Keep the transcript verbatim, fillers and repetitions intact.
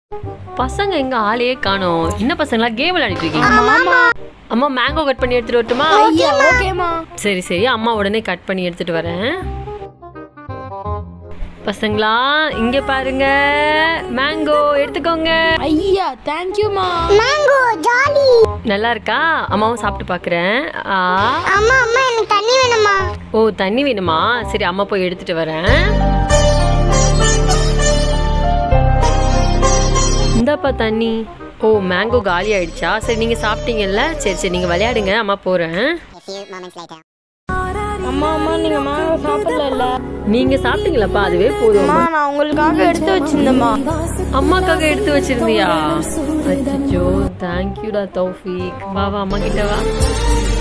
பசங்க எங்க ஆளையே காணோம். என்ன பசங்களா கேம் விளையாடிட்டு இருக்கீங்க? அம்மா மேங்கோ கட் பண்ணி எடுத்துட்டு வரட்டுமா? ஓகேமா. சரி சரி, அம்மா உடனே கட் பண்ணி எடுத்துட்டு வரேன். பசங்களா இங்க பாருங்க, மேங்கோ எடுத்துக்கோங்க. ஐயா தேங்க்யூமா. Mango jolly. நல்லா இருக்கா? அம்மாவும் சாப்பிட்டு பாக்குறேன். அம்மா அம்மா எனக்கு தண்ணி வேணுமா? ஓ தண்ணி வேணுமா? சரி அம்மா போய் எடுத்துட்டு வரேன். இந்தாப்பா தண்ணி. ஓ மேங்கோ காலி ஆயிடுச்சா? சரி நீங்க சாப்பிட்டீங்கல்ல, சரி சரி நீங்க விளையாடுங்க, அம்மா போறேன். அம்மா அம்மா நீங்க மேங்கோ சாப்பிடல. நீங்க சாப்பிட்டீங்களாப்பா? அதுவே போதும். நான் உங்களுக்காக எடுத்து வச்சிருந்தேம்மா. அம்மாக்காக எடுத்து வச்சிருந்தியா? அச்சோ தேங்க்யூடா தௌஃபீக். வா வா அம்மா கிட்ட வா.